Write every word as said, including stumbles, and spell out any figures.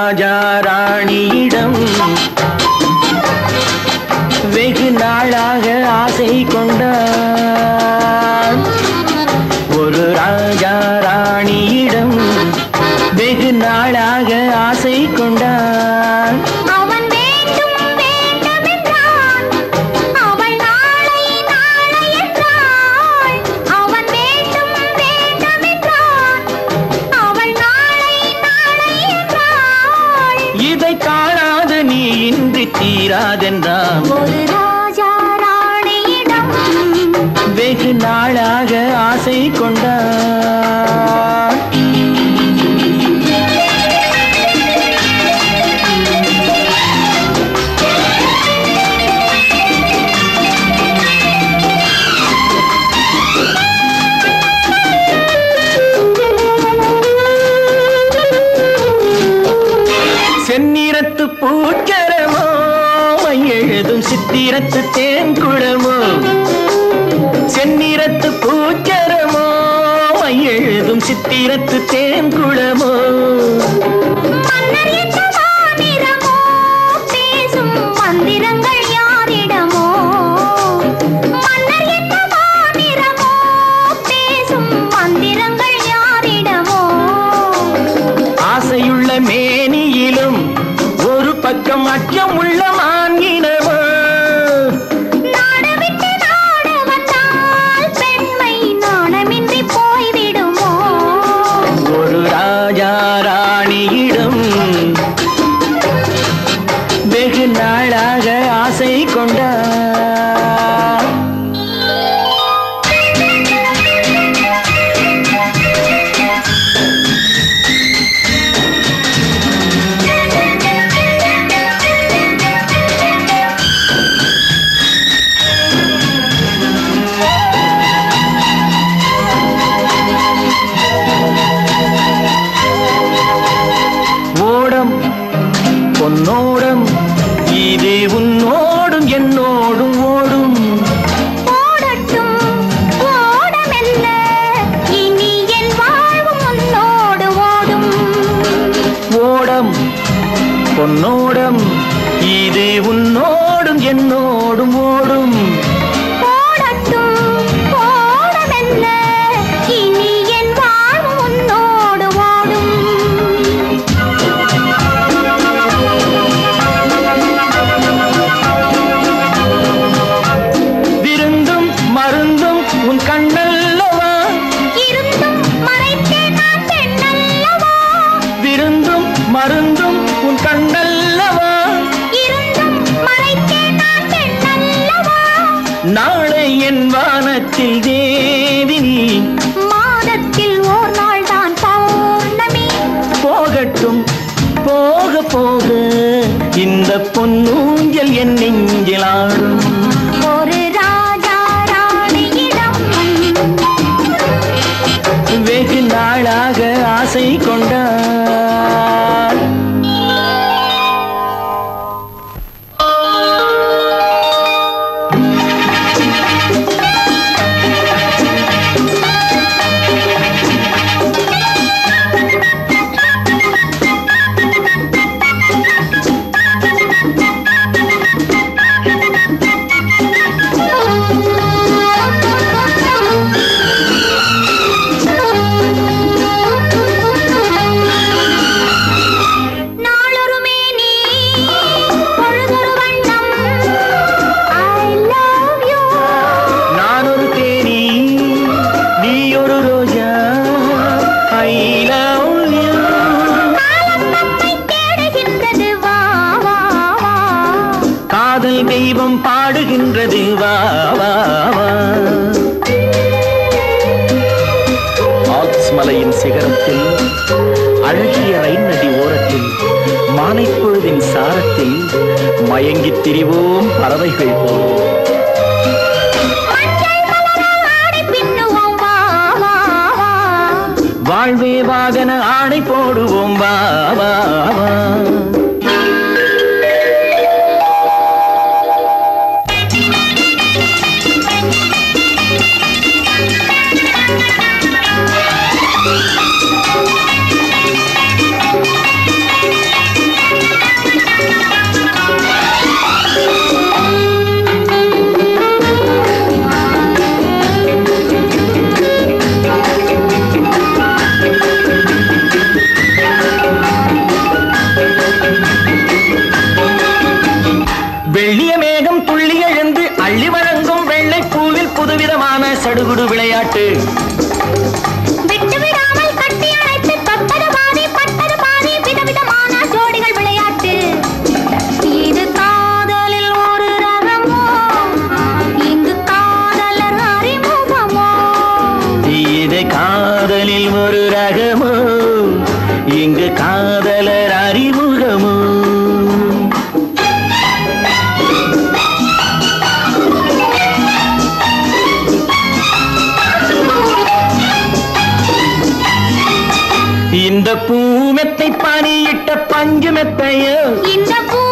ராஜா ராணியிடம் வெகு நாளாக ஆசை கொண்டான். ஒரு ராஜா ராணியிடம் வெகு நாளாக ஆசை கொண்டான். அவன் வேண்டும் வேண்டும் என்றான், அவள் நாளை நாளை என்றாள். அவன் வேண்டும் வேண்டும் என்றான், அவள் நாளை நாளை என்றாள். இதை காணாது நீ இன்றி தீராதென்றான். ஒரு ராஜா ராணியிடம் வெகு நாளாக ஆசை கொண்டான். செந்நிறத்து பூச்சரமோ எழுதும் சித்திரத்து தேன்குளமோ. செந்நிறத்து பூச்சரமோ எழுதும் சித்திரத்து தேன்குளமோ. மன்னர் என்ற மாநிறமோ பேசும் மந்திரங்கள் யாரிடமோ. மன்னர் என்ற மாநிறமோ பேசும் மந்திரங்கள் யாரிடமோ. ஆசையுள்ள மேனியிலும் ஒரு பக்கம் அச்சம் உள்ள மான்கினமோ. நாடு விட்டு நாடு வந்தால் பெண்மை நாணமின்றி போய்விடுமோ. ஒரு ராஜா ராணியிடம் வெகு நாளாக ஆசை கொண்டான். ஓடம் பொன்னோடம் இது உன்னோடும் என்னோடும் ஓடும். ஓடட்டும் ஓடமெல்ல இனி என் வாழ்வும் உன்னோடு ஓடும். ஓடம் பொன்னோடம் இது உன்னோடும் என்னோடும் ஓடும். ஓடட்டும் ஓடமெல்ல இனி என் வாழ்வும் உன்னோடு ஓடும். விருந்தும் மருந்தும் உன் கண்ணல்லவா. இருந்தும் மறைத்தேன் நான் பெண்ணல்லவா. விருந்தும் மருந்தும் உன் கண்ணல்லவா. இருந்தும் மறைத்தேன் நான் பெண்ணல்லவா. நாளை என் வானத்தில் தேவினி. மாதத்தில் ஓர் நாள் தான் பௌர்ணமி. போகட்டும் போக போக இந்த பொன்னூஞ்சல் என் நெஞ்சில் ஆடும். ஒரு ராஜா ராணியிடம் வெகு நாளாக ஆசை கொண்டான். நாளொரு மேனி பொழுதொரு வண்ணம். I love you. நான் ஒரு தேனி நீ ஒரு ரோஜா. I love you. காலம் நம்மை தேடுகின்றது வா வா வா. காதல் தெய்வம் பாடுகின்றது வா வா வா. ஆல்ப்ஸ் மலையின் சிகரத்தில் அழகிய ரைன் நதி ஓரத்தில் மாலைப்பொழுதின் சாரத்தில் மயங்கித் திரிவோம் பறவைகள் போல். மஞ்சள் மலரால் ஆடை பின்னுவோம் வா வா வா. வாழ்வே வாகன ஆணை போடுவோம் வா வா வா. விதமான சடுகுடு விளையாட்டு. விட்டு விடாமல் கட்டி அணைத்து தொட்டது பாதி பட்டது பாதி விதவிதமான ஜோடிகள் விளையாட்டு. இது காதலில் ஒரு ரகமோ, இங்கு காதலர் அறிமுகமோ. இது காதலில் ஒரு ரகமோ, இங்கு காதலர் அறிமுகமோ. இந்த பூமெத்தை பனியிட்ட பஞ்சு மெத்தையோ, இந்த பூ